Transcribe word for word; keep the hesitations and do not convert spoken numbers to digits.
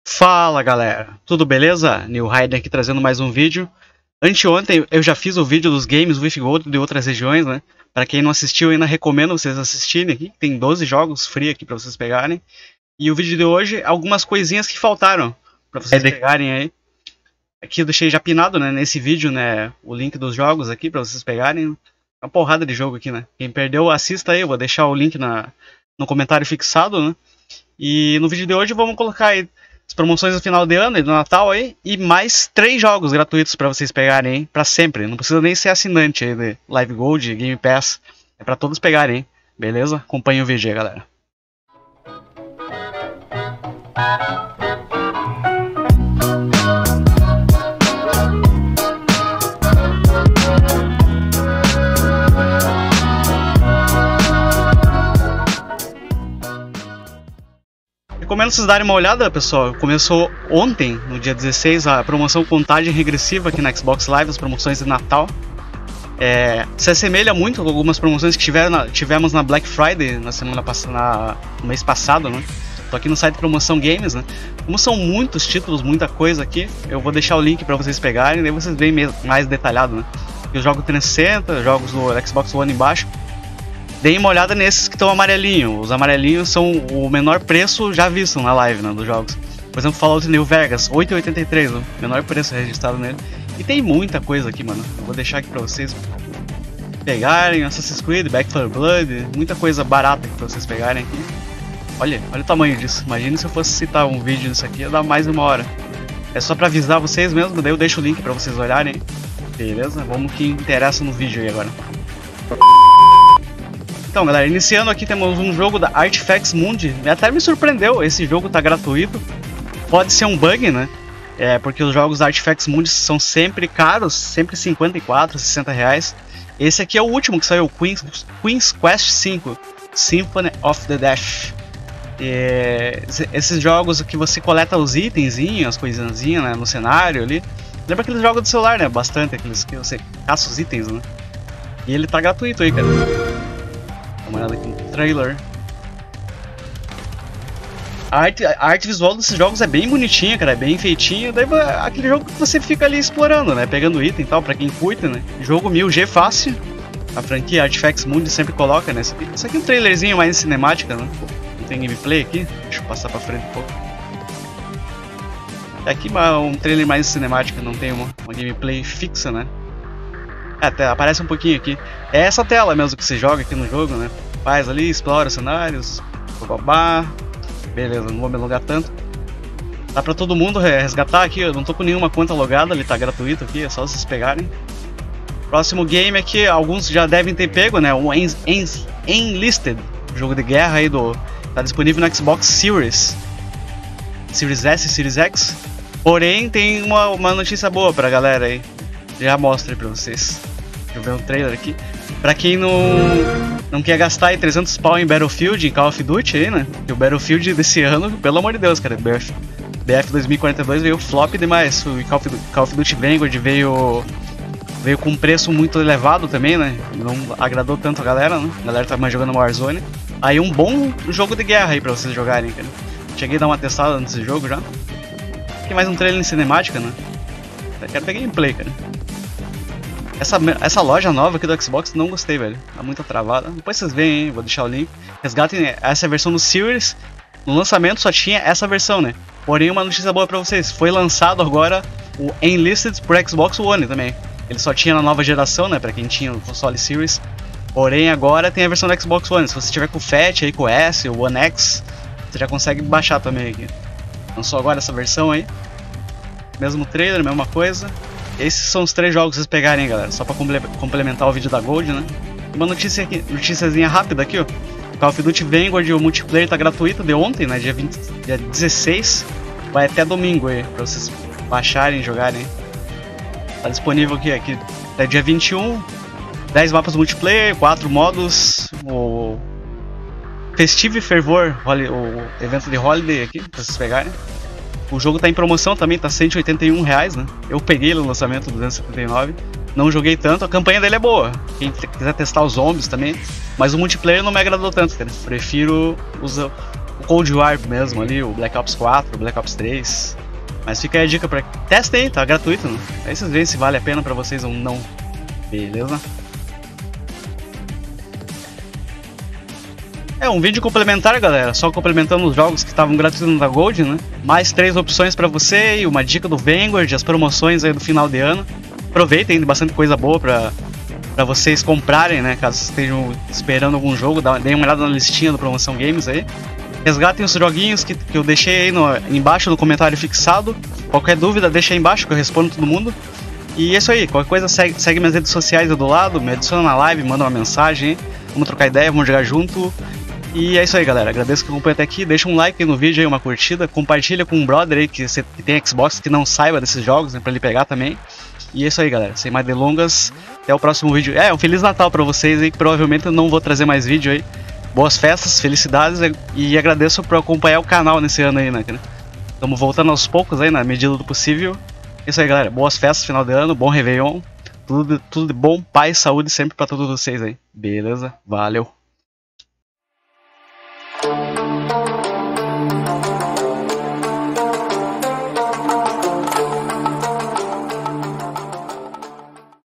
Fala galera, tudo beleza? New Raiden aqui trazendo mais um vídeo. Anteontem eu já fiz o vídeo dos games with Gold de outras regiões, né? Para quem não assistiu, ainda recomendo vocês assistirem aqui. Tem doze jogos free aqui para vocês pegarem. E o vídeo de hoje, algumas coisinhas que faltaram para vocês é de... pegarem aí. Aqui eu deixei já pinado, né, nesse vídeo, né, o link dos jogos aqui para vocês pegarem. Uma porrada de jogo aqui, né? Quem perdeu, assista aí, eu vou deixar o link na, no comentário fixado, né? E no vídeo de hoje vamos colocar aí as promoções do final de ano e do Natal aí, e mais três jogos gratuitos para vocês pegarem, hein, para sempre. Não precisa nem ser assinante aí de Live Gold, Game Pass, é para todos pegarem, hein? Beleza? Acompanhe o vídeo aí, galera. Recomendo vocês darem uma olhada, pessoal. Começou ontem, no dia dezesseis, a promoção Contagem Regressiva aqui na Xbox Live, as promoções de Natal. É, se assemelha muito com algumas promoções que tiveram na, tivemos na Black Friday na semana passada, no mês passado, né? Tô aqui no site Promoção Games, né? Como são muitos títulos, muita coisa aqui, eu vou deixar o link para vocês pegarem, daí vocês veem mais detalhado, né? Eu jogo trezentos e sessenta, jogos do Xbox One embaixo. Deem uma olhada nesses que estão amarelinhos. Os amarelinhos são o menor preço já visto na live, né, dos jogos. Por exemplo, Fallout New Vegas, oito reais e oitenta e três centavos, o menor preço registrado nele. E tem muita coisa aqui, mano. Eu vou deixar aqui pra vocês pegarem. Assassin's Creed, Back four Blood, muita coisa barata aqui pra vocês pegarem aqui. Olha, olha o tamanho disso. Imagina se eu fosse citar um vídeo disso aqui, ia dar mais de uma hora. É só pra avisar vocês mesmo, daí eu deixo o link pra vocês olharem. Beleza? Vamos que interessa no vídeo aí agora. Então galera, iniciando aqui temos um jogo da Artifacts Mundi. Até me surpreendeu, esse jogo tá gratuito. Pode ser um bug, né? É, porque os jogos da Artifacts Mundi são sempre caros, sempre cinquenta e quatro, sessenta reais. Esse aqui é o último que saiu, Queen's, Queen's Quest cinco, Symphony of the Death. É, esses jogos que você coleta os itenzinhos, as coisinhas, né, no cenário ali. Lembra aqueles jogos do celular, né? Bastante, aqueles que você caça os itens, né? E ele tá gratuito aí, cara. Dá uma olhada aqui no trailer. A arte, a arte visual desses jogos é bem bonitinha, cara, é bem feitinha. Daí aquele jogo que você fica ali explorando, né? Pegando item e tal, pra quem curte, né? Jogo mil G fácil. A franquia Artifacts Mundi sempre coloca, né? Isso aqui, isso aqui é um trailerzinho mais cinemática, né? Não tem gameplay aqui. Deixa eu passar pra frente um pouco. É aqui um trailer mais cinemático, não tem uma, uma gameplay fixa, né? É, até aparece um pouquinho aqui. É essa tela mesmo que você joga aqui no jogo, né? Faz ali, explora cenários, babá. Beleza, não vou me alongar tanto. Dá pra todo mundo resgatar aqui, eu não tô com nenhuma conta logada, ele tá gratuito aqui, é só vocês pegarem. Próximo game aqui, alguns já devem ter pego, né? O En En Enlisted, jogo de guerra aí do... Tá disponível no Xbox Series. Series S, Series X. Porém, tem uma, uma notícia boa pra galera aí. Já mostro aí pra vocês. Deixa eu ver um trailer aqui. Pra quem não, não quer gastar aí trezentos pau em Battlefield, em Call of Duty aí, né? E o Battlefield desse ano, pelo amor de Deus, cara. B F dois mil e quarenta e dois veio flop demais. O Call of, Call of Duty Vanguard veio, veio com um preço muito elevado também, né? Não agradou tanto a galera, né? A galera tá mais jogando Warzone. Aí um bom jogo de guerra aí pra vocês jogarem, cara. Cheguei a dar uma testada nesse jogo já. Aqui mais um trailer em cinemática, né? Eu quero ter gameplay, cara. Essa, essa loja nova aqui do Xbox não gostei, velho. Tá muito travada. Depois vocês veem, hein? Vou deixar o link. Resgatem essa versão do Series. No lançamento só tinha essa versão, né? Porém, uma notícia boa pra vocês. Foi lançado agora o Enlisted pro Xbox One também. Ele só tinha na nova geração, né? Pra quem tinha o console Series. Porém, agora tem a versão do Xbox One. Se você tiver com o Fat aí, com o S, o One X, você já consegue baixar também aqui. Lançou agora essa versão aí. Mesmo trailer, mesma coisa. Esses são os três jogos que vocês pegarem, galera, só pra complementar o vídeo da Gold, né? Uma notícia aqui, noticiazinha rápida aqui, ó. Call of Duty Vanguard, o multiplayer tá gratuito de ontem, né? Dia, vinte, dia dezesseis. Vai até domingo aí, pra vocês baixarem e jogarem. Tá disponível aqui, aqui até dia vinte e um. dez mapas multiplayer, quatro modos. O Festive Fervor, o evento de Holiday aqui, pra vocês pegarem. O jogo tá em promoção também, tá cento e oitenta e um reais, né? Eu peguei ele no lançamento, duzentos e setenta e nove. Não joguei tanto, a campanha dele é boa. Quem quiser testar os zombies também. Mas o multiplayer não me agradou tanto, cara. Prefiro os, o Cold War mesmo ali, o Black Ops quatro, o Black Ops três. Mas fica aí a dica pra... Testem aí, tá gratuito, né? Aí vocês veem se vale a pena pra vocês ou não. Beleza? É um vídeo complementar, galera, só complementando os jogos que estavam gratuitos na Gold, né? Mais três opções pra você e uma dica do Vanguard, as promoções aí do final de ano. Aproveitem, tem bastante coisa boa pra, pra vocês comprarem, né? Caso estejam esperando algum jogo, dá, deem uma olhada na listinha do Promoção Games aí. Resgatem os joguinhos que, que eu deixei aí no, embaixo no comentário fixado. Qualquer dúvida, deixa aí embaixo que eu respondo todo mundo. E é isso aí, qualquer coisa segue, segue minhas redes sociais aí do lado, me adiciona na live, manda uma mensagem aí. Vamos trocar ideia, vamos jogar junto. E é isso aí, galera. Agradeço que acompanhou até aqui. Deixa um like aí no vídeo, aí, uma curtida. Compartilha com um brother aí que, que tem Xbox que não saiba desses jogos, né, pra ele pegar também. E é isso aí, galera. Sem mais delongas, até o próximo vídeo. É, um Feliz Natal pra vocês aí, que provavelmente eu não vou trazer mais vídeo aí. Boas festas, felicidades e agradeço por acompanhar o canal nesse ano aí, né? Estamos voltando aos poucos aí, na medida do possível. É isso aí, galera. Boas festas, final de ano, bom Réveillon. Tudo, tudo de bom, paz, saúde sempre pra todos vocês aí. Beleza? Valeu!